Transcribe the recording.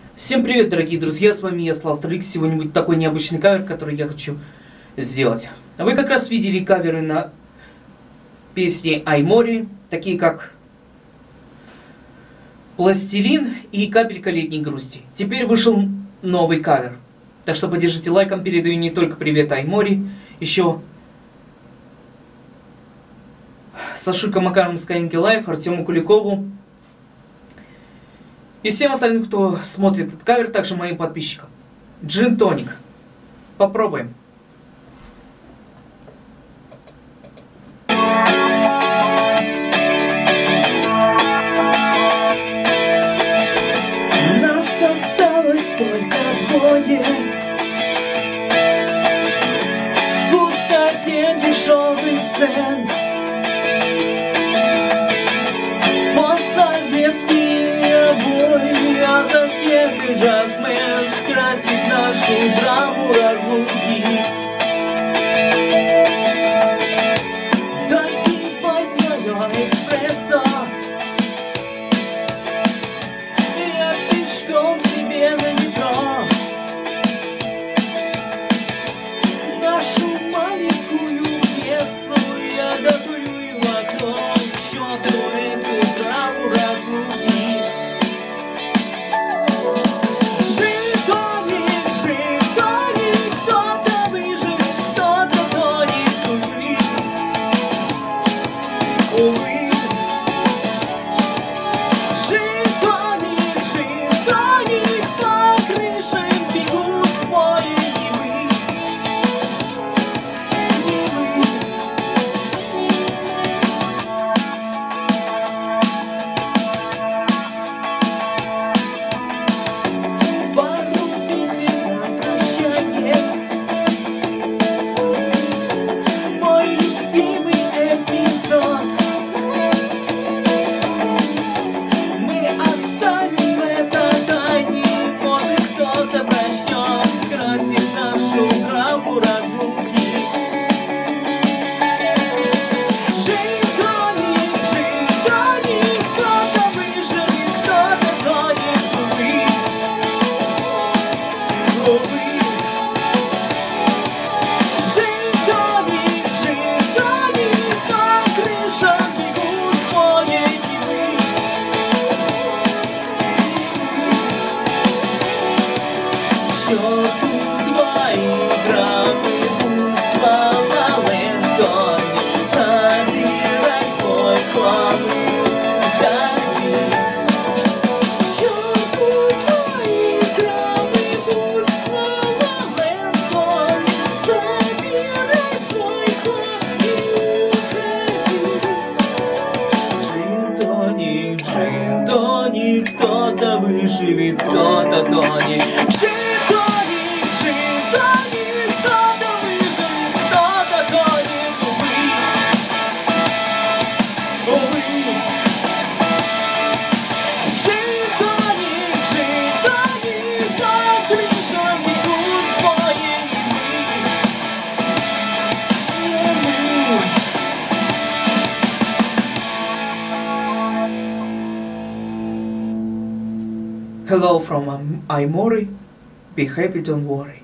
Всем привет, дорогие друзья, с вами я, Славстрикс. Сегодня будет такой необычный кавер, который я хочу сделать. Вы как раз видели каверы на песни Аймори, такие как «Пластилин» и «Капелька летней грусти». Теперь вышел новый кавер. Так что поддержите лайком, передаю не только привет Аймори, еще Сашулька Макаром с Калинки Лайф, Артему Куликову и всем остальным, кто смотрит этот кавер, также моим подписчикам. Джин Тоник. Попробуем. Нас осталось только двое. В пустоте дешевых цен. По-советские обои, а за стенкой жасмин скрасит нашу драму разлуки. Допивай свое эспрессо, я пешком тебе на метро. Нашу маленькую пьесу я докурю в окно к чёрту эту драму разлуки. Джин тоник, кто-то выживет, кто-то тонет. Джин тоник, кто-то выживет, кто-то тонет. Увы, Джин тоник, по крышам бегут твои немы. Hello from Аймори. Be happy, don't worry.